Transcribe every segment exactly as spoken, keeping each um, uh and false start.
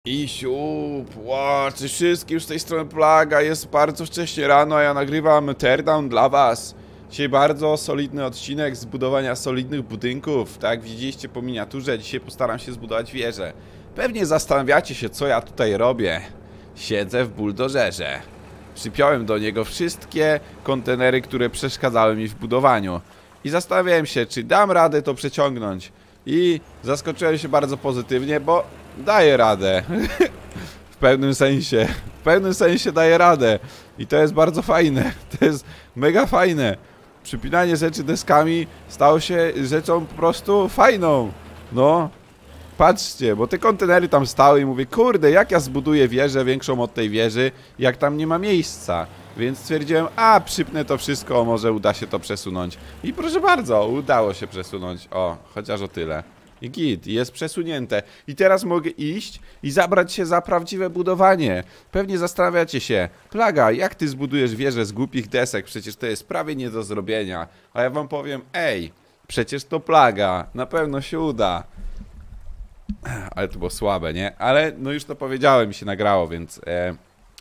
I siup, wow, cześć wszystkim, z tej strony Plaga, jest bardzo wcześnie rano, a ja nagrywam teardown dla was. Dzisiaj bardzo solidny odcinek zbudowania solidnych budynków, tak jak widzieliście po miniaturze, dzisiaj postaram się zbudować wieżę. Pewnie zastanawiacie się, co ja tutaj robię. Siedzę w buldożerze. Przypiąłem do niego wszystkie kontenery, które przeszkadzały mi w budowaniu. I zastanawiałem się, czy dam radę to przeciągnąć. I zaskoczyłem się bardzo pozytywnie, bo daję radę. W pewnym sensie. W pewnym sensie daję radę. I to jest bardzo fajne. To jest mega fajne. Przypinanie rzeczy deskami stało się rzeczą po prostu fajną. No. Patrzcie, bo te kontenery tam stały i mówię, kurde, jak ja zbuduję wieżę większą od tej wieży, jak tam nie ma miejsca. Więc stwierdziłem, a przypnę to wszystko, może uda się to przesunąć. I proszę bardzo, udało się przesunąć. O, chociaż o tyle. I git, jest przesunięte. I teraz mogę iść i zabrać się za prawdziwe budowanie. Pewnie zastanawiacie się, Plaga, jak ty zbudujesz wieżę z głupich desek? Przecież to jest prawie nie do zrobienia. A ja wam powiem, ej, przecież to Plaga, na pewno się uda. Ale to było słabe, nie? Ale no już to powiedziałem, mi się nagrało, więc... E...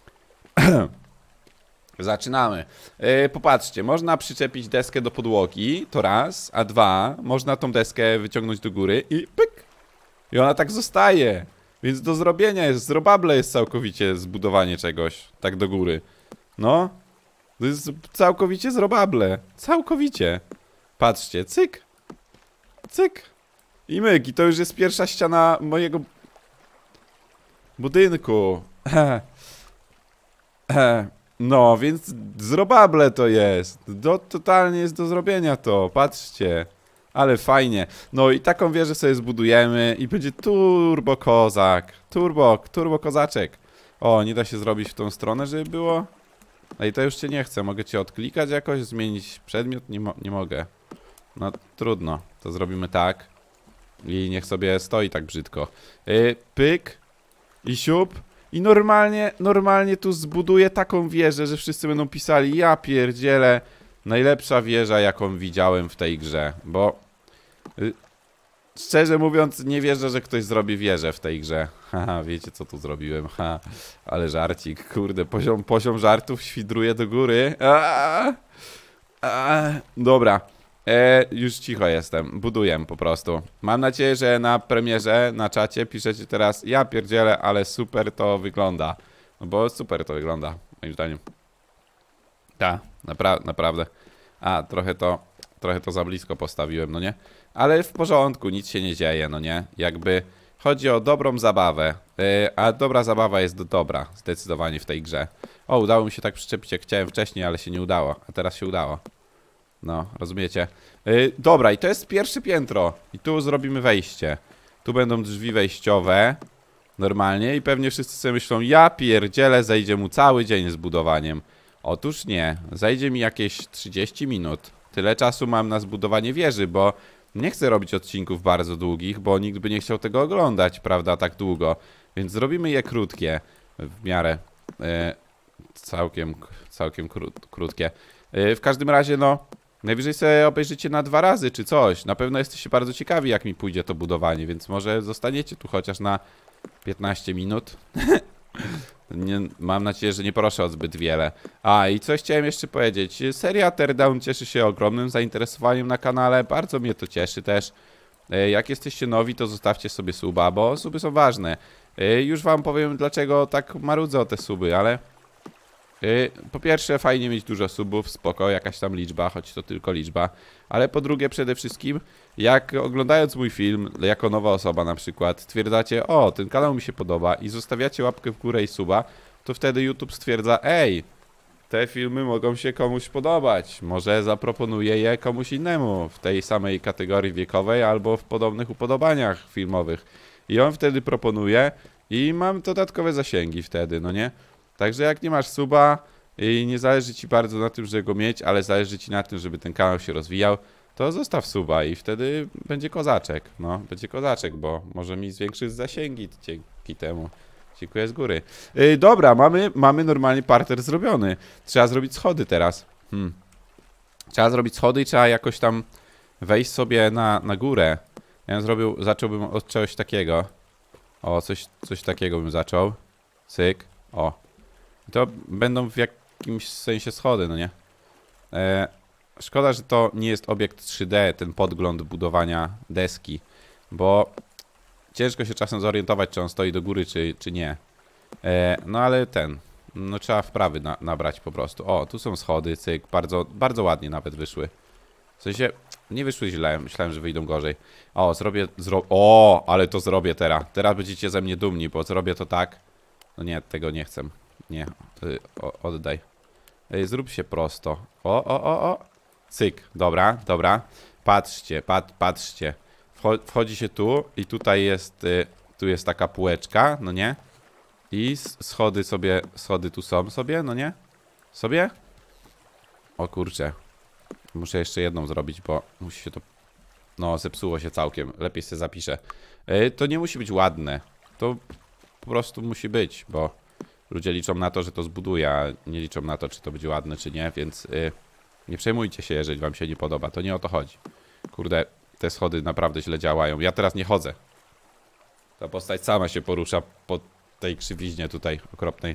Zaczynamy. E, popatrzcie, można przyczepić deskę do podłogi, to raz, a dwa, można tą deskę wyciągnąć do góry i pyk! I ona tak zostaje. Więc do zrobienia jest, zrobable jest całkowicie zbudowanie czegoś, tak do góry. No, to jest całkowicie zrobable. Całkowicie. Patrzcie, cyk, cyk. I myk, i to już jest pierwsza ściana mojego budynku. No, więc zrobable to jest. Do, totalnie jest do zrobienia to, patrzcie. Ale fajnie. No i taką wieżę sobie zbudujemy i będzie turbo kozak. Turbo, turbo kozaczek. O, nie da się zrobić w tą stronę, żeby było? No i to już cię nie chcę. Mogę cię odklikać jakoś, zmienić przedmiot? Nie, mo nie mogę. No, trudno. To zrobimy tak. I niech sobie stoi tak brzydko. Yy, pyk. I siup. I normalnie, normalnie tu zbuduję taką wieżę, że wszyscy będą pisali, ja pierdzielę, najlepsza wieża, jaką widziałem w tej grze. Bo yy, szczerze mówiąc, nie wierzę, że ktoś zrobi wieżę w tej grze. Haha, wiecie co tu zrobiłem? Ha, ale żarcik, kurde, poziom, poziom żartów świdruje do góry. Aaaa, aaaa, dobra. E, już cicho jestem, buduję po prostu. Mam nadzieję, że na premierze, na czacie piszecie teraz, ja pierdzielę, ale super to wygląda. No bo super to wygląda, moim zdaniem. Tak, napra naprawdę. A, trochę to, trochę to za blisko postawiłem, no nie? Ale w porządku, nic się nie dzieje, no nie? Jakby chodzi o dobrą zabawę. E, a dobra zabawa jest dobra, zdecydowanie w tej grze. O, udało mi się tak przyczepić, jak chciałem wcześniej, ale się nie udało. A teraz się udało. No, rozumiecie? Yy, dobra, i to jest pierwsze piętro. I tu zrobimy wejście. Tu będą drzwi wejściowe. Normalnie. I pewnie wszyscy sobie myślą, ja pierdzielę, zajdzie mu cały dzień z budowaniem. Otóż nie. Zajdzie mi jakieś trzydzieści minut. Tyle czasu mam na zbudowanie wieży, bo nie chcę robić odcinków bardzo długich, bo nikt by nie chciał tego oglądać, prawda, tak długo. Więc zrobimy je krótkie. W miarę. Yy, całkiem, całkiem krót, krótkie. Yy, w każdym razie, no... Najwyżej sobie obejrzycie na dwa razy czy coś. Na pewno jesteście bardzo ciekawi, jak mi pójdzie to budowanie, więc może zostaniecie tu chociaż na piętnaście minut. Nie, mam nadzieję, że nie proszę o zbyt wiele. A i coś chciałem jeszcze powiedzieć. Seria Teardown cieszy się ogromnym zainteresowaniem na kanale. Bardzo mnie to cieszy też. Jak jesteście nowi, to zostawcie sobie suba, bo suby są ważne. Już wam powiem, dlaczego tak marudzę o te suby, ale... Yy, po pierwsze, fajnie mieć dużo subów, spoko, jakaś tam liczba, choć to tylko liczba. Ale po drugie, przede wszystkim, jak oglądając mój film, jako nowa osoba na przykład, stwierdzacie, o, ten kanał mi się podoba i zostawiacie łapkę w górę i suba, to wtedy YouTube stwierdza, ej, te filmy mogą się komuś podobać, może zaproponuję je komuś innemu w tej samej kategorii wiekowej albo w podobnych upodobaniach filmowych. I on wtedy proponuje i mam dodatkowe zasięgi wtedy, no nie? Także jak nie masz suba i nie zależy ci bardzo na tym, żeby go mieć, ale zależy ci na tym, żeby ten kanał się rozwijał, to zostaw suba i wtedy będzie kozaczek. No, będzie kozaczek, bo może mi zwiększyć zasięgi dzięki temu. Dziękuję z góry. Yy, dobra, mamy, mamy normalnie parter zrobiony. Trzeba zrobić schody teraz. Hmm. Trzeba zrobić schody i trzeba jakoś tam wejść sobie na, na górę. Ja bym zrobił, zacząłbym od czegoś takiego. O, coś, coś takiego bym zaczął. Cyk. O. I to będą w jakimś sensie schody, no nie? E, szkoda, że to nie jest obiekt trzy D, ten podgląd budowania deski. Bo ciężko się czasem zorientować, czy on stoi do góry, czy, czy nie. E, no ale ten... No trzeba wprawy na, nabrać po prostu. O, tu są schody, cyk. Bardzo, bardzo ładnie nawet wyszły. W sensie, nie wyszły źle. Myślałem, że wyjdą gorzej. O, zrobię... Zro... O, ale to zrobię teraz. Teraz będziecie ze mnie dumni, bo zrobię to tak. No nie, tego nie chcę. Nie, o, oddaj. Ej, zrób się prosto. O, o, o, o. Cyk, dobra, dobra. Patrzcie, pat, patrzcie. Wchodzi się tu i tutaj jest... Tu jest taka półeczka, no nie? I schody sobie, schody tu są sobie, no nie? Sobie? O kurczę. Muszę jeszcze jedną zrobić, bo musi się to... No, zepsuło się całkiem. Lepiej sobie zapiszę. Yy, to nie musi być ładne. To po prostu musi być, bo ludzie liczą na to, że to zbuduje, a nie liczą na to, czy to będzie ładne, czy nie, więc yy, nie przejmujcie się, jeżeli wam się nie podoba. To nie o to chodzi. Kurde, te schody naprawdę źle działają. Ja teraz nie chodzę. Ta postać sama się porusza po tej krzywiźnie tutaj okropnej.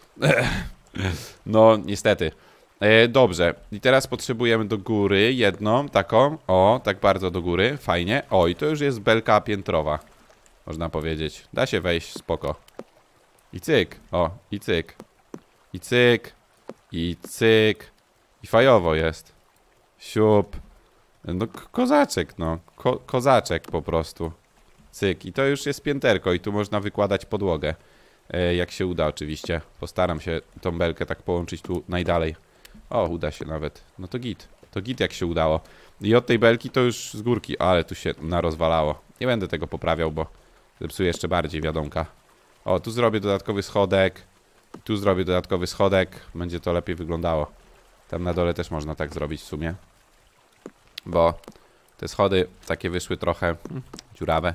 No, niestety. E, dobrze. I teraz potrzebujemy do góry jedną, taką. O, tak bardzo do góry. Fajnie. O, i to już jest belka piętrowa. Można powiedzieć. Da się wejść, spoko. I cyk. O, i cyk. I cyk. I cyk. I fajowo jest. Siup. No, kozaczek, no. Ko kozaczek po prostu. Cyk. I to już jest pięterko i tu można wykładać podłogę. E, jak się uda oczywiście. Postaram się tą belkę tak połączyć tu najdalej. O, uda się nawet. No to git. To git jak się udało. I od tej belki to już z górki. Ale tu się narozwalało. Nie będę tego poprawiał, bo zepsuję jeszcze bardziej wiadomka. O, tu zrobię dodatkowy schodek. Tu zrobię dodatkowy schodek. Będzie to lepiej wyglądało. Tam na dole też można tak zrobić w sumie. Bo te schody takie wyszły trochę hmm, dziurawe.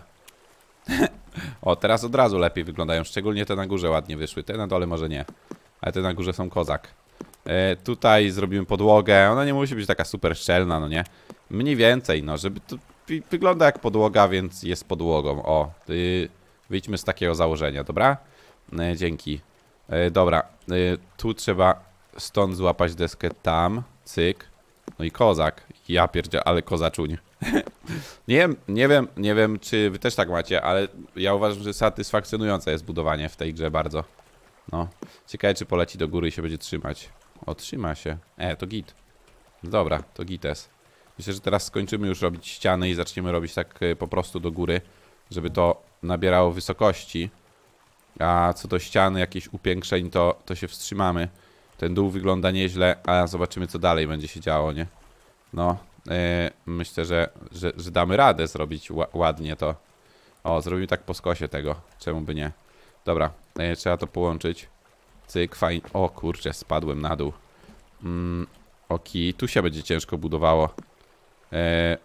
O, teraz od razu lepiej wyglądają. Szczególnie te na górze ładnie wyszły. Te na dole może nie. Ale te na górze są kozak. E, tutaj zrobimy podłogę. Ona nie musi być taka super szczelna, no nie? Mniej więcej, no, żeby to wygląda jak podłoga, więc jest podłogą. O, y, wyjdźmy z takiego założenia, dobra? E, dzięki. E, dobra, e, tu trzeba stąd złapać deskę tam. Cyk. No i kozak. Ja pierdzie, ale kozaczuń. Nie wiem, nie wiem, nie wiem, czy wy też tak macie, ale ja uważam, że satysfakcjonujące jest budowanie w tej grze bardzo. No, ciekawe, czy poleci do góry i się będzie trzymać. O, trzyma się. E, to git. Dobra, to gites. Myślę, że teraz skończymy już robić ściany i zaczniemy robić tak po prostu do góry, żeby to nabierało wysokości. A co do ściany, jakichś upiększeń, to, to się wstrzymamy. Ten dół wygląda nieźle, a zobaczymy, co dalej będzie się działo, nie? No, yy, myślę, że, że, że damy radę zrobić ładnie to. O, zrobimy tak po skosie tego. Czemu by nie? Dobra, yy, trzeba to połączyć. Cyk, fajnie. O kurczę, spadłem na dół. Mm, Oki, tu się będzie ciężko budowało. Yy,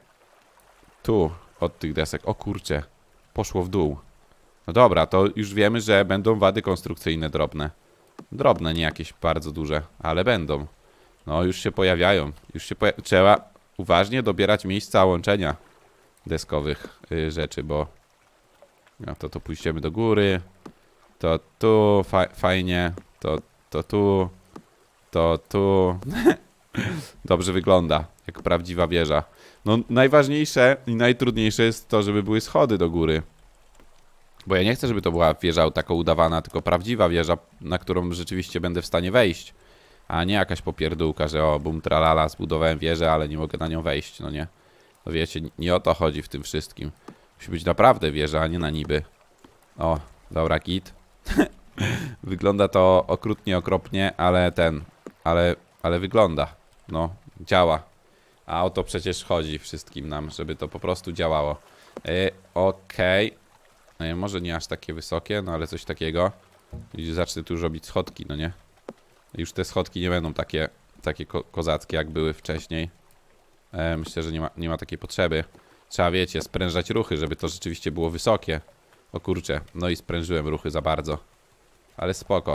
tu, od tych desek. O kurczę, poszło w dół. No dobra, to już wiemy, że będą wady konstrukcyjne drobne. Drobne, nie jakieś bardzo duże, ale będą. No, już się pojawiają. Już się poja Trzeba uważnie dobierać miejsca łączenia deskowych y, rzeczy, bo... No to to pójdziemy do góry. To tu, fa fajnie. To, to tu. To tu. Dobrze wygląda, jak prawdziwa wieża. No, najważniejsze i najtrudniejsze jest to, żeby były schody do góry. Bo ja nie chcę, żeby to była wieża taka udawana, tylko prawdziwa wieża, na którą rzeczywiście będę w stanie wejść. A nie jakaś popierdółka, że o, bum, tralala, zbudowałem wieżę, ale nie mogę na nią wejść, no nie. No wiecie, nie o to chodzi w tym wszystkim. Musi być naprawdę wieża, a nie na niby. O, dobra, git. Wygląda to okrutnie, okropnie, ale ten, ale, ale wygląda. No, działa. A o to przecież chodzi wszystkim nam, żeby to po prostu działało. Yy, Okej. Okay. Może nie aż takie wysokie, no ale coś takiego. I zacznę tu już robić schodki, no nie? Już te schodki nie będą takie, takie ko kozackie, jak były wcześniej. E, myślę, że nie ma, nie ma takiej potrzeby. Trzeba, wiecie, sprężać ruchy, żeby to rzeczywiście było wysokie. O kurczę, no i sprężyłem ruchy za bardzo. Ale spoko.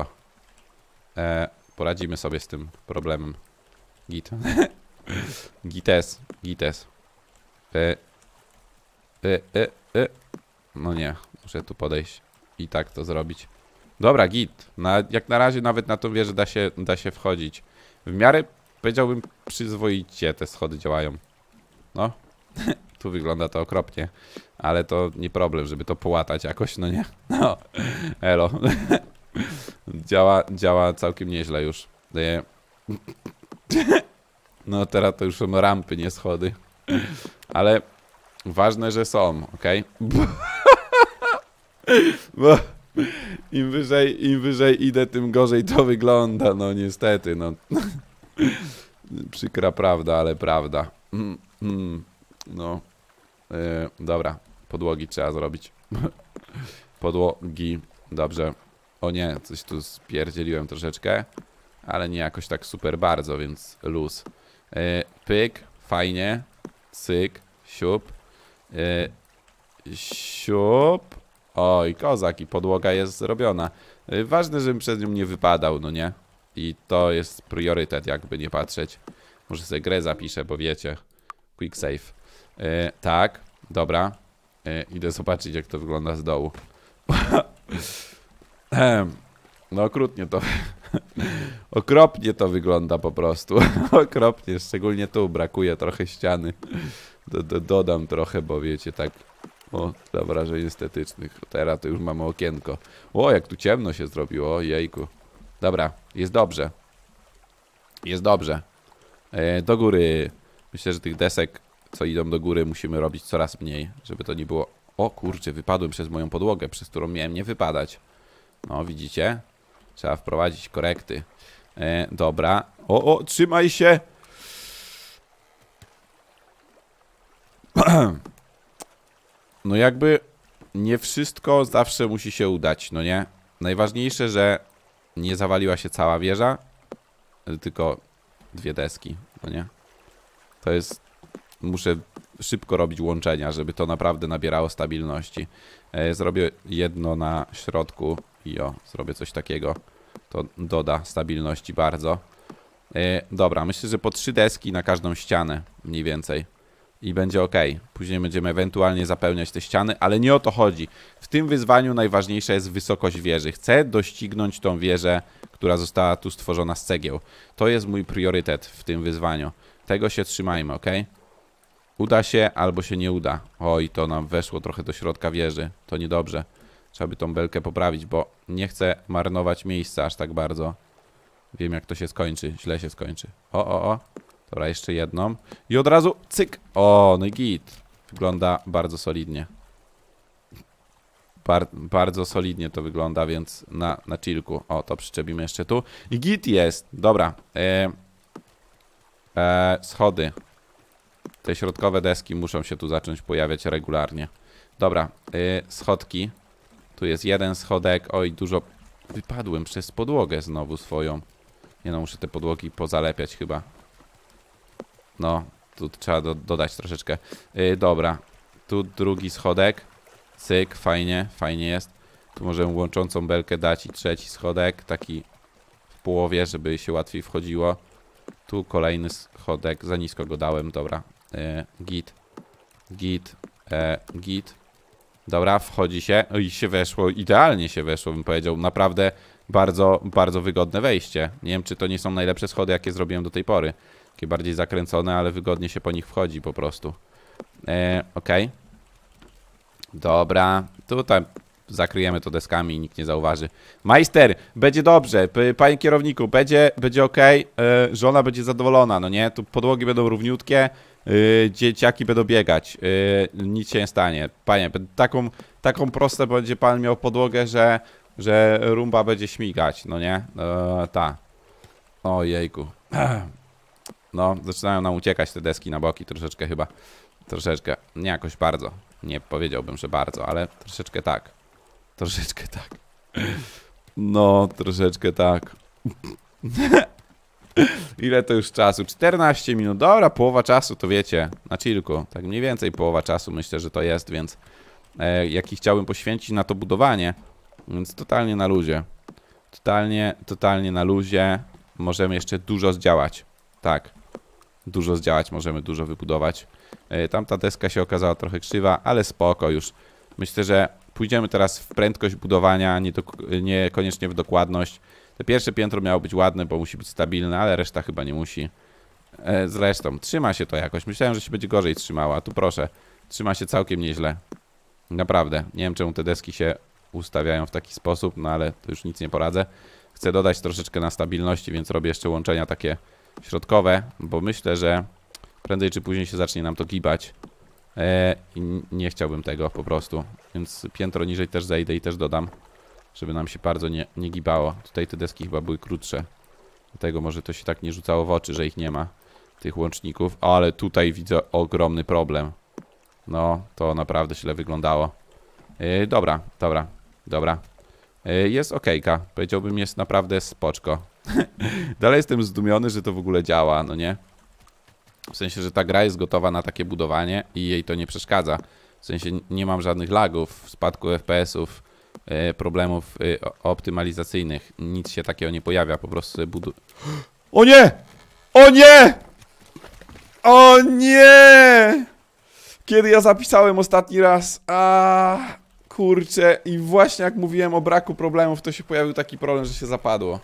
E, poradzimy sobie z tym problemem. Git. Gites, gites. E, e, e, e. No nie, muszę tu podejść. i tak to zrobić. Dobra, git. Na, jak na razie nawet na tą wieżę da się, da się wchodzić. W miarę, powiedziałbym, przyzwoicie te schody działają. No, tu wygląda to okropnie. Ale to nie problem, żeby to połatać jakoś, no nie? No, elo. Działa, działa całkiem nieźle już. No teraz to już są rampy, nie schody. Ale ważne, że są, okej? Okay? Bo im wyżej, im wyżej idę, tym gorzej to wygląda, no niestety, no. Przykra prawda, ale prawda. Mm, mm, no, yy, dobra, podłogi trzeba zrobić. Podłogi, dobrze. O nie, coś tu spierdzieliłem troszeczkę, ale nie jakoś tak super bardzo, więc luz. Yy, pyk, fajnie, cyk, siup, yy, siup. Oj, kozak, i podłoga jest zrobiona. Yy, ważne, żebym przez nią nie wypadał, no nie? I to jest priorytet, jakby nie patrzeć. Może sobie grę zapiszę, bo wiecie. Quick save. Yy, tak, dobra. Yy, idę zobaczyć, jak to wygląda z dołu. No okrutnie to... Okropnie to wygląda po prostu. Okropnie, szczególnie tu brakuje trochę ściany. Do, do, dodam trochę, bo wiecie, tak... O, dla wrażeń estetycznych. Teraz to już mamy okienko. O, jak tu ciemno się zrobiło, jejku. Dobra, jest dobrze. Jest dobrze. E, do góry. Myślę, że tych desek, co idą do góry, musimy robić coraz mniej, żeby to nie było... O kurczę, wypadłem przez moją podłogę, przez którą miałem nie wypadać. No, widzicie? Trzeba wprowadzić korekty. E, dobra. O, o, trzymaj się! No jakby nie wszystko zawsze musi się udać, no nie? Najważniejsze, że nie zawaliła się cała wieża, tylko dwie deski, no nie? To jest... Muszę szybko robić łączenia, żeby to naprawdę nabierało stabilności. E, zrobię jedno na środku i o, zrobię coś takiego. To doda stabilności bardzo. E, dobra, myślę, że po trzy deski na każdą ścianę mniej więcej. I będzie ok. Później będziemy ewentualnie zapełniać te ściany, ale nie o to chodzi. W tym wyzwaniu najważniejsza jest wysokość wieży. Chcę doścignąć tą wieżę, która została tu stworzona z cegieł. To jest mój priorytet w tym wyzwaniu. Tego się trzymajmy, ok? Uda się albo się nie uda. Oj, to nam weszło trochę do środka wieży. To niedobrze. Trzeba by tą belkę poprawić, bo nie chcę marnować miejsca aż tak bardzo. Wiem, jak to się skończy. Źle się skończy. O, o, o. Dobra, jeszcze jedną. I od razu cyk. O, no i git. Wygląda bardzo solidnie. Bar bardzo solidnie to wygląda, więc na, na chillku. O, to przyczepimy jeszcze tu. I git jest. Dobra. E, e, schody. Te środkowe deski muszą się tu zacząć pojawiać regularnie. Dobra. E, schodki. Tu jest jeden schodek. Oj, dużo... Wypadłem przez podłogę znowu swoją. Nie no, muszę te podłogi pozalepiać chyba. No, tu trzeba do, dodać troszeczkę. Yy, dobra, tu drugi schodek. Cyk, fajnie, fajnie jest. Tu możemy łączącą belkę dać i trzeci schodek, taki w połowie, żeby się łatwiej wchodziło. Tu kolejny schodek, za nisko go dałem, dobra. Yy, git, git, e, git. Dobra, wchodzi się. I się weszło, idealnie się weszło, bym powiedział. Naprawdę bardzo, bardzo wygodne wejście. Nie wiem, czy to nie są najlepsze schody, jakie zrobiłem do tej pory. Takie bardziej zakręcone, ale wygodnie się po nich wchodzi po prostu. E, ok. Dobra. Tutaj zakryjemy to deskami i nikt nie zauważy. Majster, będzie dobrze. Panie kierowniku, będzie, będzie ok. E, żona będzie zadowolona, no nie? Tu podłogi będą równiutkie. E, dzieciaki będą biegać. E, nic się nie stanie. Panie, taką, taką proste będzie pan miał podłogę, że, że rumba będzie śmigać, no nie? E, ta. Ojejku. No, zaczynają nam uciekać te deski na boki troszeczkę chyba. Troszeczkę. Nie jakoś bardzo. Nie powiedziałbym, że bardzo, ale troszeczkę tak. Troszeczkę tak. No, troszeczkę tak. Ile to już czasu? czternaście minut. Dobra, połowa czasu to wiecie. Na chillku. Tak mniej więcej połowa czasu myślę, że to jest, więc e, jaki chciałbym poświęcić na to budowanie. Więc totalnie na luzie. Totalnie, totalnie na luzie. Możemy jeszcze dużo zdziałać. Tak. Dużo zdziałać, możemy dużo wybudować. Tamta deska się okazała trochę krzywa, ale spoko już. Myślę, że pójdziemy teraz w prędkość budowania, nie niekoniecznie w dokładność. To pierwsze piętro miało być ładne, bo musi być stabilne, ale reszta chyba nie musi. E, zresztą, trzyma się to jakoś. Myślałem, że się będzie gorzej trzymała, a tu proszę. Trzyma się całkiem nieźle. Naprawdę. Nie wiem, czemu te deski się ustawiają w taki sposób, no ale to już nic nie poradzę. Chcę dodać troszeczkę na stabilności, więc robię jeszcze łączenia takie środkowe, bo myślę, że prędzej czy później się zacznie nam to gibać. E, I nie chciałbym tego po prostu. Więc piętro niżej też zejdę i też dodam, żeby nam się bardzo nie, nie gibało. Tutaj te deski chyba były krótsze. Dlatego może to się tak nie rzucało w oczy, że ich nie ma, tych łączników. Ale tutaj widzę ogromny problem. No, to naprawdę źle wyglądało. Yy, dobra, dobra, dobra. Yy, jest okejka. Powiedziałbym, jest naprawdę spoczko. Dalej jestem zdumiony, że to w ogóle działa, no nie? W sensie, że ta gra jest gotowa na takie budowanie i jej to nie przeszkadza. W sensie nie mam żadnych lagów, spadku F P S-ów, yy, problemów yy, optymalizacyjnych. Nic się takiego nie pojawia, po prostu sobie budu... O nie! O nie! O nie! Kiedy ja zapisałem ostatni raz, a kurczę, i właśnie jak mówiłem o braku problemów, to się pojawił taki problem, że się zapadło.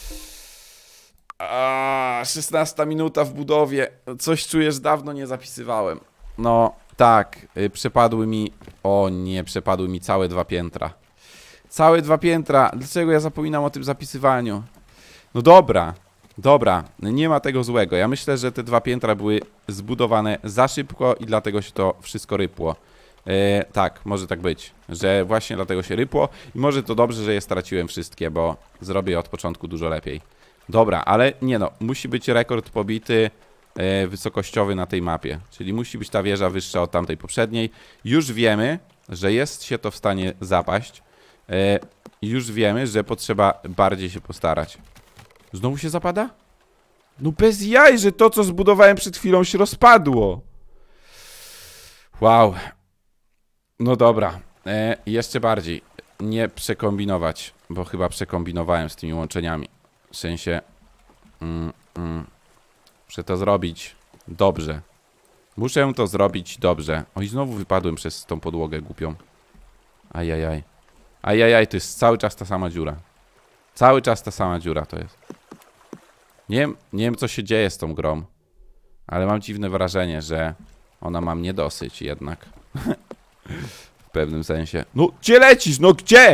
A szesnasta minuta w budowie. Coś czuję, że dawno nie zapisywałem. No tak, y, przepadły mi... O nie, przepadły mi całe dwa piętra. Całe dwa piętra. Dlaczego ja zapominam o tym zapisywaniu? No dobra. Dobra, nie ma tego złego. Ja myślę, że te dwa piętra były zbudowane za szybko i dlatego się to wszystko rypło. E, tak, może tak być, że właśnie dlatego się rypło i może to dobrze, że je straciłem wszystkie, bo zrobię je od początku dużo lepiej. Dobra, ale nie no, musi być rekord pobity e, wysokościowy na tej mapie, czyli musi być ta wieża wyższa od tamtej poprzedniej. Już wiemy, że jest się to w stanie zapaść. E, już wiemy, że potrzeba bardziej się postarać. Znowu się zapada? No bez jaj, że to, co zbudowałem przed chwilą, się rozpadło. Wow. No dobra. E, jeszcze bardziej. Nie przekombinować, bo chyba przekombinowałem z tymi łączeniami. W sensie... Mm, mm, muszę to zrobić dobrze. Muszę to zrobić dobrze. Oj, znowu wypadłem przez tą podłogę głupią. Ajajaj. Ajajaj, to jest cały czas ta sama dziura. Cały czas ta sama dziura to jest. Nie wiem, nie wiem, co się dzieje z tą grą, ale mam dziwne wrażenie, że ona ma mnie dosyć jednak. W pewnym sensie. No, gdzie lecisz? No, gdzie?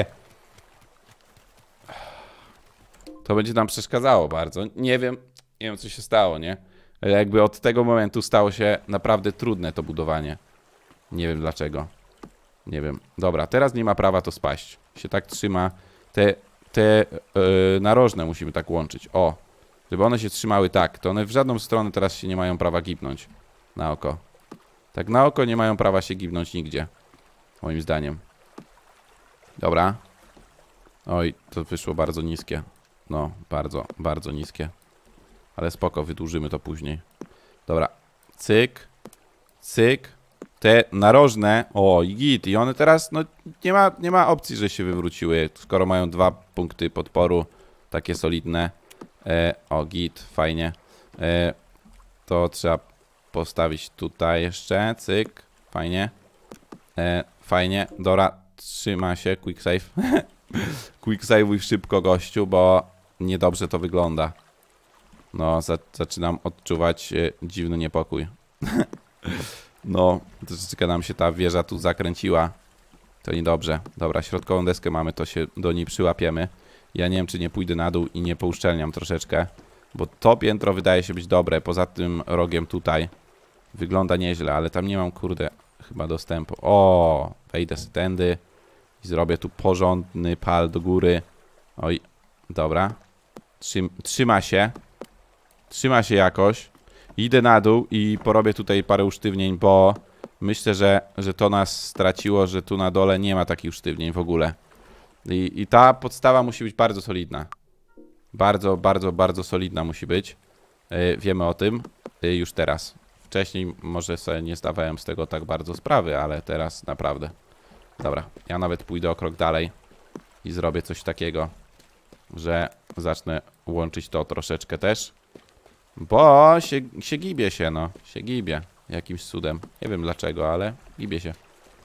To będzie nam przeszkadzało bardzo. Nie wiem, nie wiem, co się stało, nie? Ale jakby od tego momentu stało się naprawdę trudne to budowanie. Nie wiem dlaczego. Nie wiem. Dobra, teraz nie ma prawa to spaść. Się tak trzyma. Te, te yy, narożne musimy tak łączyć. O. Żeby one się trzymały tak, to one w żadną stronę teraz się nie mają prawa gibnąć. Na oko. Tak na oko nie mają prawa się gibnąć nigdzie. Moim zdaniem. Dobra. Oj, to wyszło bardzo niskie. No, bardzo, bardzo niskie. Ale spoko, wydłużymy to później. Dobra. Cyk. Cyk. Te narożne. O, i git. I one teraz, no, nie ma, nie ma opcji, że się wywróciły. Skoro mają dwa punkty podporu. Takie solidne. E, o, git, fajnie. E, to trzeba postawić tutaj jeszcze. Cyk, fajnie. E, fajnie. Dobra, trzyma się. Quick save. Quick save szybko, gościu, bo niedobrze to wygląda. No, za, zaczynam odczuwać e, dziwny niepokój. No, troszeczkę nam się ta wieża tu zakręciła. To niedobrze. Dobra, środkową deskę mamy, to się do niej przyłapiemy. Ja nie wiem, czy nie pójdę na dół i nie pouszczelniam troszeczkę, bo to piętro wydaje się być dobre. Poza tym rogiem tutaj wygląda nieźle, ale tam nie mam, kurde, chyba dostępu. O, wejdę z tędy i zrobię tu porządny pal do góry. Oj, dobra. Trzym, trzyma się. Trzyma się jakoś. Idę na dół i porobię tutaj parę usztywnień, bo myślę, że, że to nas straciło, że tu na dole nie ma takich usztywnień w ogóle. I, I ta podstawa musi być bardzo solidna. Bardzo, bardzo, bardzo solidna musi być. Yy, wiemy o tym yy, już teraz. Wcześniej może sobie nie zdawałem z tego tak bardzo sprawy, ale teraz naprawdę. Dobra, ja nawet pójdę o krok dalej i zrobię coś takiego, że zacznę łączyć to troszeczkę też. Bo się, się gibie się, no. Się gibie. Jakimś cudem. Nie wiem dlaczego, ale gibie się.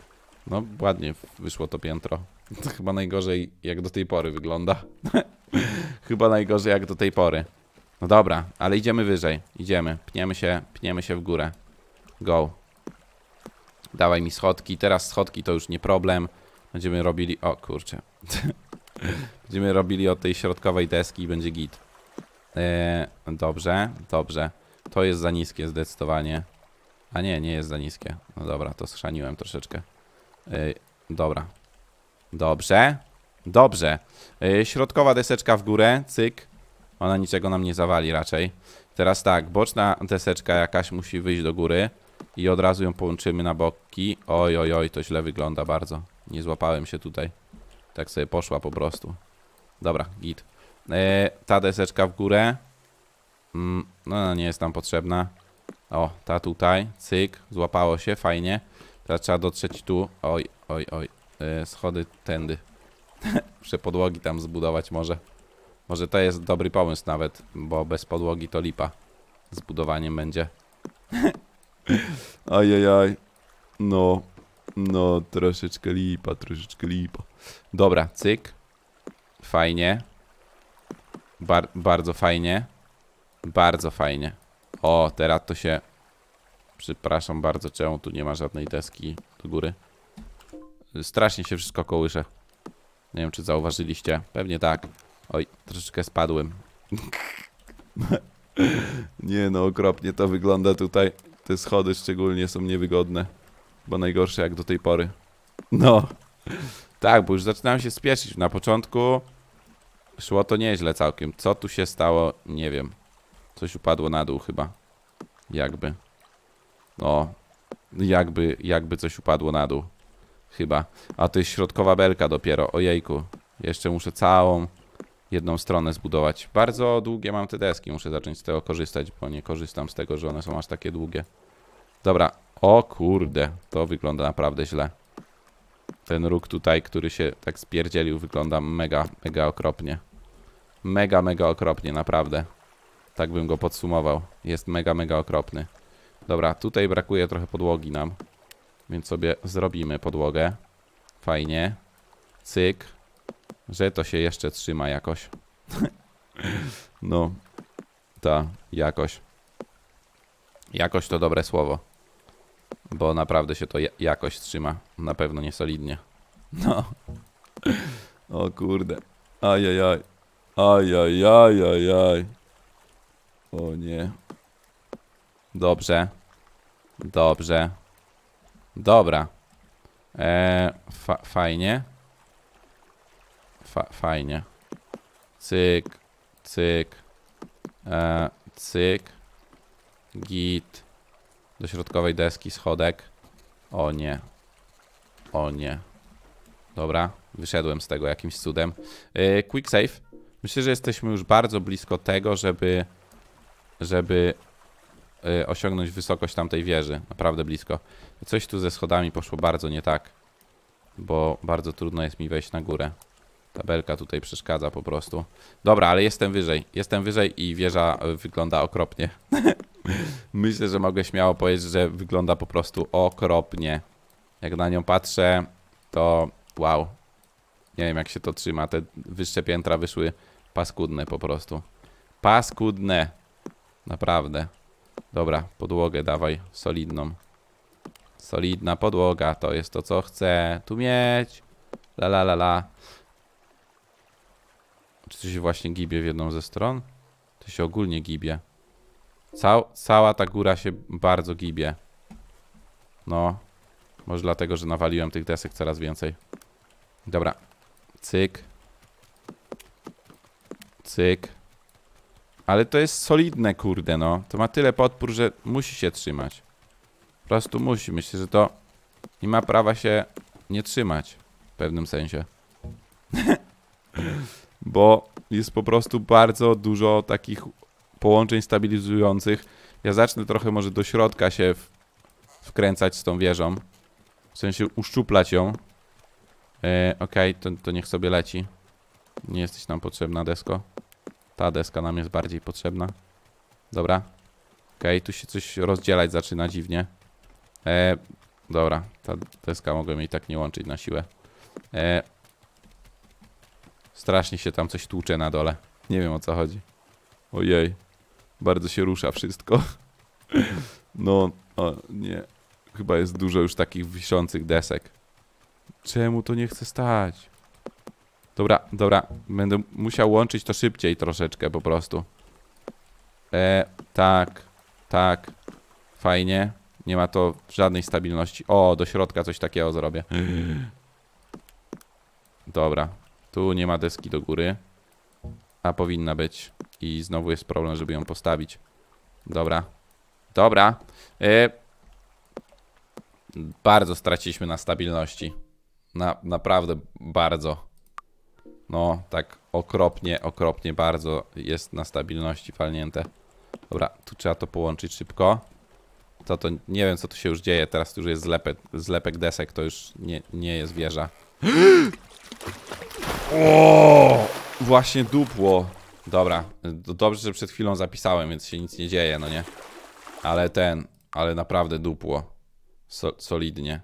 No, ładnie wyszło to piętro. To chyba najgorzej, jak do tej pory wygląda. Chyba najgorzej, jak do tej pory. No dobra, ale idziemy wyżej. Idziemy. Pniemy się, pniemy się w górę. Go. Dawaj mi schodki. Teraz schodki to już nie problem. Będziemy robili... O, kurczę. Będziemy robili od tej środkowej deski i będzie git. Eee, dobrze, dobrze. To jest za niskie zdecydowanie. A nie, nie jest za niskie. No dobra, to schrzaniłem troszeczkę. Eee, dobra. Dobrze. Dobrze. Eee, środkowa deseczka w górę. Cyk. Ona niczego nam nie zawali raczej. Teraz tak, boczna deseczka jakaś musi wyjść do góry. I od razu ją połączymy na boki. Oj, oj, oj, to źle wygląda bardzo. Nie złapałem się tutaj. Tak sobie poszła po prostu. Dobra, git. E, ta deseczka w górę. Mm, no, nie jest nam potrzebna. O, ta tutaj. Cyk, złapało się, fajnie. Teraz trzeba dotrzeć tu. Oj, oj, oj. E, schody tędy. Muszę podłogi tam zbudować może. Może to jest dobry pomysł nawet, bo bez podłogi to lipa. Z budowaniem będzie. Ajajaj. No. No, troszeczkę lipa, troszeczkę lipa. Dobra, cyk. Fajnie. Bar bardzo fajnie. Bardzo fajnie. O, teraz to się... Przepraszam bardzo, czemu tu nie ma żadnej deski do góry. Strasznie się wszystko kołysze. Nie wiem, czy zauważyliście. Pewnie tak. Oj, troszeczkę spadłem. Nie no, okropnie to wygląda tutaj. Te schody szczególnie są niewygodne. Bo najgorsze jak do tej pory. No. Tak, bo już zaczynałem się spieszyć. Na początku szło to nieźle całkiem. Co tu się stało? Nie wiem. Coś upadło na dół chyba. Jakby. No. Jakby, jakby coś upadło na dół. Chyba. A to jest środkowa belka dopiero. Ojejku. Jeszcze muszę całą jedną stronę zbudować. Bardzo długie mam te deski. Muszę zacząć z tego korzystać, bo nie korzystam z tego, że one są aż takie długie. Dobra. O kurde. To wygląda naprawdę źle. Ten róg tutaj, który się tak spierdzielił, wygląda mega, mega okropnie. Mega, mega okropnie, naprawdę. Tak bym go podsumował. Jest mega, mega okropny. Dobra, tutaj brakuje trochę podłogi nam. Więc sobie zrobimy podłogę. Fajnie. Cyk. Że to się jeszcze trzyma jakoś. No. Ta, jakoś. Jakoś to dobre słowo. Bo naprawdę się to jakoś trzyma. Na pewno nie solidnie. No. O kurde. Ajajaj. Ajajajajaj. O nie. Dobrze. Dobrze. Dobra. Eee, fa fajnie. Fa fajnie. Cyk. Cyk. Eee, cyk. Git. Do środkowej deski schodek. O nie. O nie. Dobra. Wyszedłem z tego jakimś cudem. Eee, quick save. Myślę, że jesteśmy już bardzo blisko tego, żeby... Żeby... osiągnąć wysokość tamtej wieży. Naprawdę blisko. Coś tu ze schodami poszło bardzo nie tak. Bo bardzo trudno jest mi wejść na górę. Tabelka tutaj przeszkadza po prostu. Dobra, ale jestem wyżej. Jestem wyżej i wieża wygląda okropnie. Myślę, że mogę śmiało powiedzieć, że wygląda po prostu okropnie. Jak na nią patrzę, to wow. Nie wiem, jak się to trzyma. Te wyższe piętra wyszły paskudne po prostu. Paskudne. Naprawdę. Dobra, podłogę dawaj, solidną. Solidna podłoga, to jest to, co chcę tu mieć. La la la la. Czy to się właśnie gibie w jedną ze stron? To się ogólnie gibie. Cał, cała ta góra się bardzo gibie. No. Może dlatego, że nawaliłem tych desek coraz więcej. Dobra. Cyk. Cyk. Ale to jest solidne, kurde, no. To ma tyle podpór, że musi się trzymać. Po prostu musi. Myślę, że to nie ma prawa się nie trzymać. W pewnym sensie. Bo jest po prostu bardzo dużo takich połączeń stabilizujących. Ja zacznę trochę może do środka się w wkręcać z tą wieżą. W sensie uszczuplać ją. E, Okej, okay, to, to niech sobie leci. Nie jesteś nam potrzebna, desko. Ta deska nam jest bardziej potrzebna. Dobra. Okej, okay, tu się coś rozdzielać zaczyna dziwnie. E, Dobra, ta deska mogłem jej tak nie łączyć na siłę. E, strasznie się tam coś tłucze na dole. Nie wiem, o co chodzi. Ojej. Bardzo się rusza wszystko. No, o, nie. Chyba jest dużo już takich wiszących desek. Czemu to nie chce stać? Dobra, dobra. Będę musiał łączyć to szybciej troszeczkę po prostu. E, tak, tak. Fajnie. Nie ma to żadnej stabilności. O, do środka coś takiego zrobię. Dobra. Tu nie ma deski do góry. A powinna być. I znowu jest problem, żeby ją postawić. Dobra. Dobra. E, bardzo straciliśmy na stabilności. Na, naprawdę bardzo. No, tak okropnie, okropnie bardzo jest na stabilności walnięte. Dobra, tu trzeba to połączyć szybko. To to, nie wiem co tu się już dzieje, teraz tu już jest zlepek, zlepek desek, to już nie, nie jest wieża. O, właśnie dupło. Dobra, dobrze, że przed chwilą zapisałem, więc się nic nie dzieje, no nie? Ale ten, ale naprawdę dupło. So, solidnie.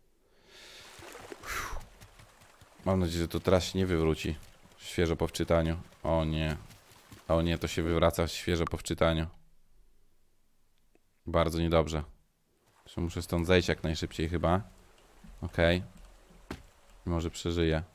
Mam nadzieję, że to teraz się nie wywróci. Świeżo po wczytaniu. O nie. O nie, to się wywraca świeżo po wczytaniu. Bardzo niedobrze. Muszę stąd zejść jak najszybciej chyba. Okej. Okay. Może przeżyję.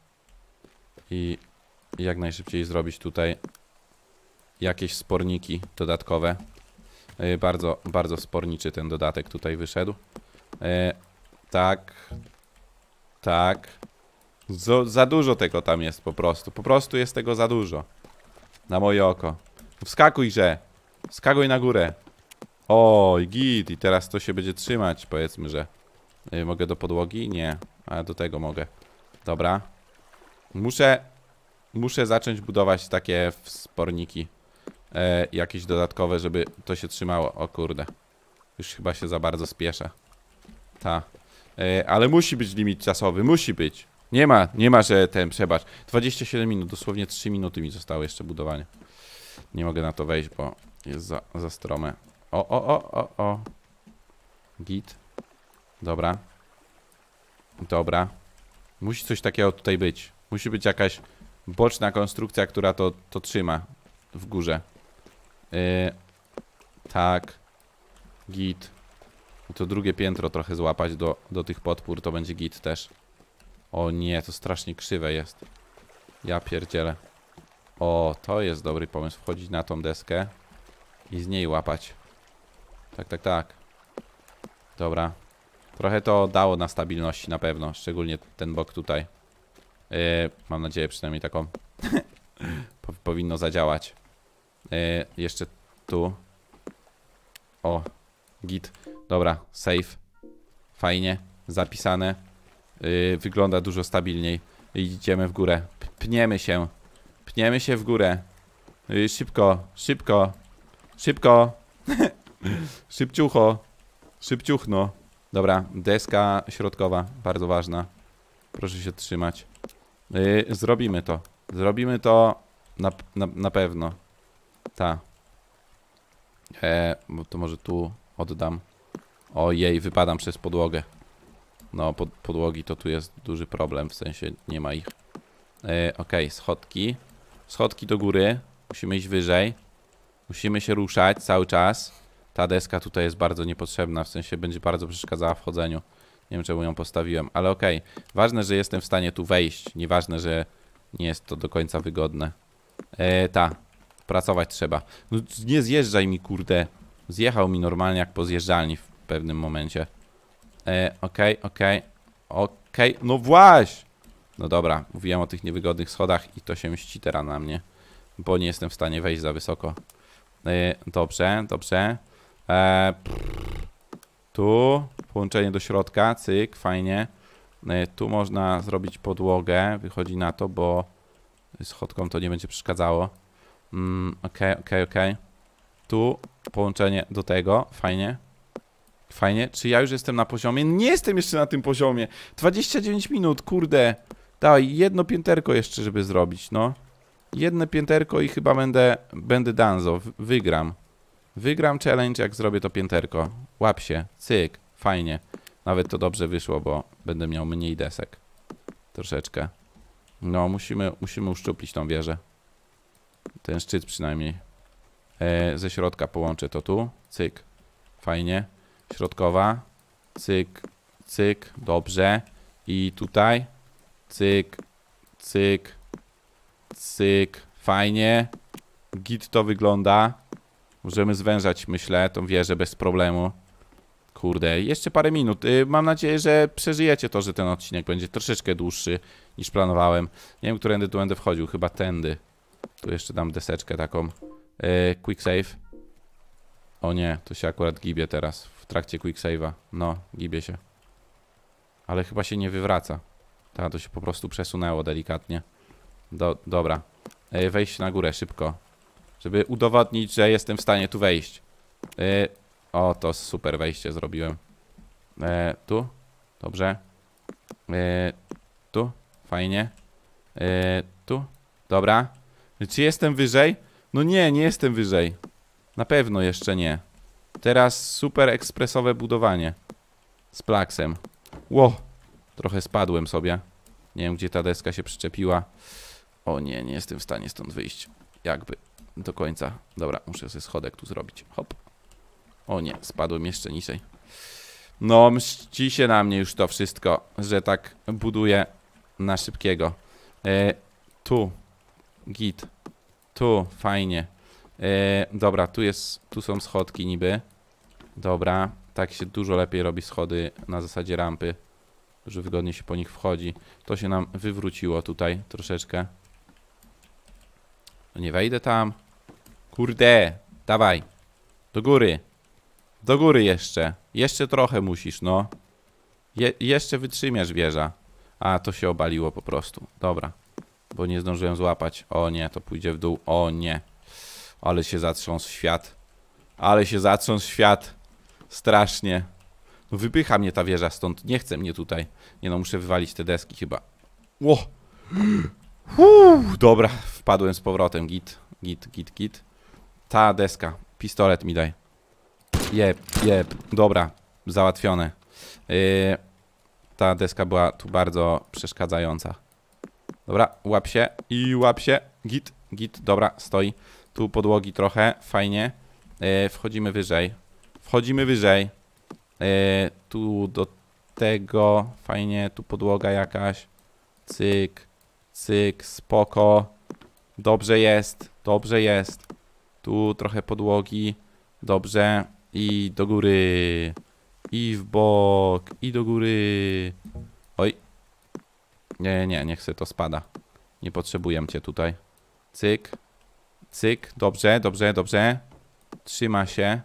I jak najszybciej zrobić tutaj jakieś sporniki dodatkowe. Yy, bardzo, bardzo sporniczy ten dodatek tutaj wyszedł. Yy, tak. Tak. Za, za dużo tego tam jest po prostu. Po prostu jest tego za dużo. Na moje oko. Wskakujże. Wskakuj na górę. O, git. I teraz to się będzie trzymać. Powiedzmy, że yy, mogę do podłogi? Nie. A do tego mogę. Dobra. Muszę Muszę zacząć budować takie wsporniki e, jakieś dodatkowe, żeby to się trzymało. O kurde. Już chyba się za bardzo spieszę. Ta. E, ale musi być limit czasowy. Musi być. Nie ma, nie ma, że ten, przebacz. dwadzieścia siedem minut, dosłownie trzy minuty mi zostało jeszcze budowanie. Nie mogę na to wejść, bo jest za, za strome. O, o, o, o, o. Git. Dobra. Dobra. Musi coś takiego tutaj być. Musi być jakaś boczna konstrukcja, która to, to trzyma w górze. Yy, tak. Git. I to drugie piętro trochę złapać do, do tych podpór, to będzie git też. O nie, to strasznie krzywe jest. Ja pierdzielę. O, to jest dobry pomysł. Wchodzić na tą deskę i z niej łapać. Tak, tak, tak. Dobra. Trochę to dało na stabilności na pewno. Szczególnie ten bok tutaj. Yy, mam nadzieję przynajmniej taką. Powinno zadziałać. Yy, jeszcze tu. O, git. Dobra, save. Fajnie, zapisane. Yy, wygląda dużo stabilniej. Idziemy w górę. Pniemy się. Pniemy się w górę. Yy, szybko, szybko. Szybko. Szybciucho. Szybciuchno. Dobra, deska środkowa, bardzo ważna. Proszę się trzymać. Yy, zrobimy to. Zrobimy to na, na, na pewno. Ta. E, bo to może tu oddam. Ojej, wypadam przez podłogę. No, pod, podłogi to tu jest duży problem, w sensie nie ma ich. E, Okej, okay, schodki. Schodki do góry. Musimy iść wyżej. Musimy się ruszać cały czas. Ta deska tutaj jest bardzo niepotrzebna, w sensie będzie bardzo przeszkadzała w chodzeniu. Nie wiem, czemu ją postawiłem, ale okej. Okay. Ważne, że jestem w stanie tu wejść. Nieważne, że nie jest to do końca wygodne. E, ta. Pracować trzeba. No nie zjeżdżaj mi, kurde. Zjechał mi normalnie jak po zjeżdżalni w pewnym momencie. E, okej, okay, okej. Okay, okej, okay. No właśnie. No dobra, mówiłem o tych niewygodnych schodach i to się mści teraz na mnie. Bo nie jestem w stanie wejść za wysoko. E, dobrze, dobrze. E, tu połączenie do środka, cyk, fajnie. E, tu można zrobić podłogę, wychodzi na to, bo schodką to nie będzie przeszkadzało. Mm, okej, okej, okej. Tu połączenie do tego, fajnie. Fajnie, czy ja już jestem na poziomie? Nie jestem jeszcze na tym poziomie. dwadzieścia dziewięć minut, kurde. Daj, jedno pięterko jeszcze, żeby zrobić, no. Jedno pięterko i chyba będę, będę danzo, wygram. Wygram challenge, jak zrobię to pięterko. Łap się, cyk, fajnie. Nawet to dobrze wyszło, bo będę miał mniej desek. Troszeczkę. No, musimy, musimy uszczuplić tą wieżę. Ten szczyt przynajmniej. E, ze środka połączę to tu. Cyk. Fajnie. Środkowa. Cyk. Cyk. Dobrze. I tutaj. Cyk. Cyk. Cyk. Fajnie. Git to wygląda. Możemy zwężać, myślę, tą wieżę bez problemu. Kurde, jeszcze parę minut. Yy, mam nadzieję, że przeżyjecie to, że ten odcinek będzie troszeczkę dłuższy niż planowałem. Nie wiem, którędy tu będę wchodził. Chyba tędy. Tu jeszcze dam deseczkę taką. Yy, quick save. O nie, to się akurat gibie teraz. W trakcie quick save'a. No, gibie się. Ale chyba się nie wywraca. Ta, to się po prostu przesunęło delikatnie. Do, dobra. Yy, wejść na górę szybko. Żeby udowodnić, że jestem w stanie tu wejść. Yy, o, to super wejście zrobiłem. Yy, tu. Dobrze. Yy, tu. Fajnie. Yy, tu. Dobra. Czy jestem wyżej? No nie, nie jestem wyżej. Na pewno jeszcze nie. Teraz super ekspresowe budowanie. Z plaksem. Ło. Trochę spadłem sobie. Nie wiem, gdzie ta deska się przyczepiła. O nie, nie jestem w stanie stąd wyjść. Jakby. Do końca. Dobra, muszę sobie schodek tu zrobić. Hop. O nie, spadłem jeszcze niżej. No, mści się na mnie już to wszystko, że tak buduję na szybkiego. E, tu. Git. Tu, fajnie. E, dobra, tu jest, tu są schodki niby. Dobra, tak się dużo lepiej robi schody na zasadzie rampy. Dużo wygodniej się po nich wchodzi. To się nam wywróciło tutaj troszeczkę. Nie wejdę tam. Kurde, dawaj. Do góry. Do góry jeszcze. Jeszcze trochę musisz, no. Je jeszcze wytrzymiesz wieża. A, to się obaliło po prostu. Dobra. Bo nie zdążyłem złapać. O nie, to pójdzie w dół. O nie. Ale się zatrząsł świat. Ale się zatrząsł świat. Strasznie. No wypycha mnie ta wieża stąd. Nie chce mnie tutaj. Nie no, muszę wywalić te deski chyba. Ło. Uuu, dobra, wpadłem z powrotem. Git, git, git, git. Ta deska. Pistolet mi daj. Jeb, jeb. Dobra, załatwione. Yy, ta deska była tu bardzo przeszkadzająca. Dobra, łap się i łap się. Git, git, dobra, stoi. Tu podłogi trochę, fajnie. Yy, wchodzimy wyżej. Wchodzimy wyżej. Yy, tu do tego, fajnie, tu podłoga jakaś. Cyk, cyk, spoko. Dobrze jest, dobrze jest. Tu trochę podłogi. Dobrze. I do góry. I w bok. I do góry. Oj. Nie, nie, niech se to spada. Nie potrzebuję cię tutaj. Cyk. Cyk. Dobrze, dobrze, dobrze. Trzyma się.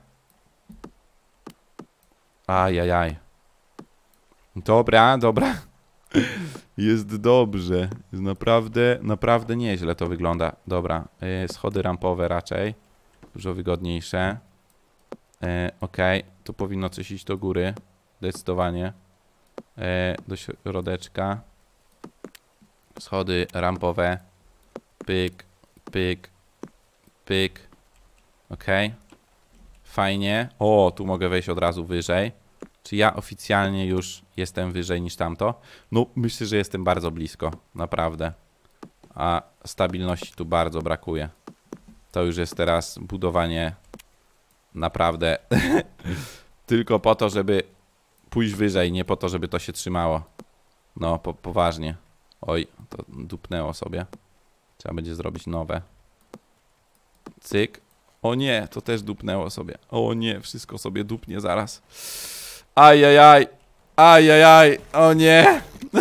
Ajajaj. Dobra, dobra. Jest dobrze. Jest naprawdę, naprawdę nieźle to wygląda. Dobra. Yy, schody rampowe raczej. Dużo wygodniejsze. Yy, ok. Tu powinno coś iść do góry. Zdecydowanie. Yy, do środeczka. Schody rampowe. Pyk, pyk, pyk. Ok. Fajnie. O, tu mogę wejść od razu wyżej. Czy ja oficjalnie już jestem wyżej niż tamto? No, myślę, że jestem bardzo blisko. Naprawdę. A stabilności tu bardzo brakuje. To już jest teraz budowanie naprawdę tylko po to, żeby pójść wyżej, nie po to, żeby to się trzymało. No, po poważnie. Oj, to dupnęło sobie. Trzeba będzie zrobić nowe. Cyk. O nie, to też dupnęło sobie. O nie, wszystko sobie dupnie zaraz. Ajajaj. Ajajaj. O nie.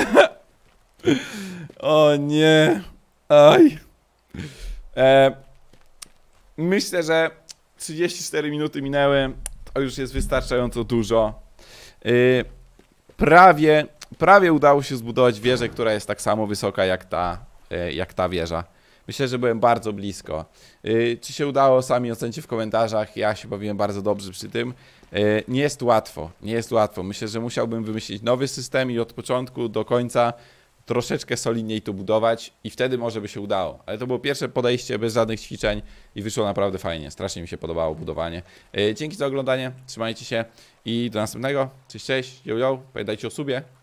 O nie. Aj. E, myślę, że trzydzieści cztery minuty minęły. To już jest wystarczająco dużo. E, prawie, prawie udało się zbudować wieżę, która jest tak samo wysoka jak ta, e, jak ta wieża. Myślę, że byłem bardzo blisko. Yy, czy się udało, sami ocencie w komentarzach. Ja się bawiłem bardzo dobrze przy tym. Yy, nie jest łatwo, nie jest łatwo. Myślę, że musiałbym wymyślić nowy system i od początku do końca troszeczkę solidniej to budować i wtedy może by się udało. Ale to było pierwsze podejście bez żadnych ćwiczeń i wyszło naprawdę fajnie. Strasznie mi się podobało budowanie. Dzięki za oglądanie, trzymajcie się i do następnego. Cześć, cześć, yo, yo. Pamiętajcie o subie.